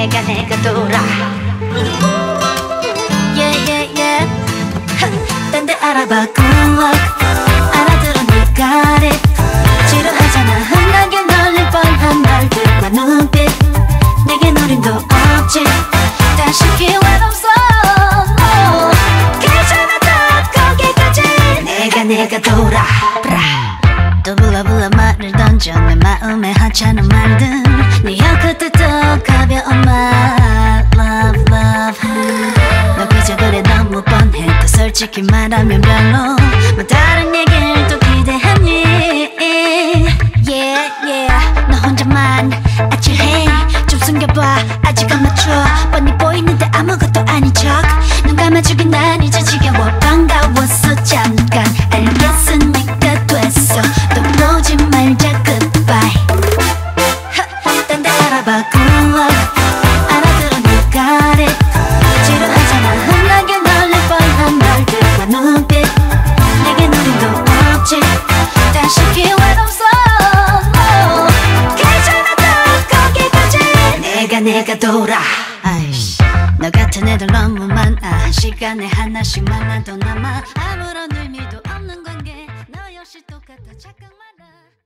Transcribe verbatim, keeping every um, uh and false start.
내가 내가 돌아 Yeah yeah yeah 딴 데 알아봐 good luck 알아들어 네 got it 지루하잖아 흔하게 널릴 뻔한 말들과 눈빛 내게 노림도 없지 다시 기회는 없어 no. 괜찮아 다 거기까지 내가 내가 돌아 또 불러 불러 말을 던져 내 마음에 하찮은 말들 네 혀끝도 가벼운 말 Love love 너 그저 그래 너무 뻔해 또 솔직히 말하면 별로 뭐 다른 얘기를 또 기대하니 Yeah yeah 너 혼자만 아찔해 좀 숨겨봐 아직 안 맞춰 뻔히 보이는데 아무것도 아닌 척눈 감아주긴 난 이제 지겨워 반가웠어 잠깐 알겠어 내가 됐어 또 보지 말자 goodbye 딴 데 알아봐 good luck 알아들어 네 got it 지루하잖아 흔하게 널릴 뻔한 말들과 눈빛 내게 노림도 없지 다시 기회는 없어 no. 괜찮아 다 거기까지 내가 내가 돌아 아이씨 너 같은 애들 너무 많아 한 시간에 하나씩 만나도 남아 아무런 의미도 없는 관계 너 역시 똑같아 착각 마라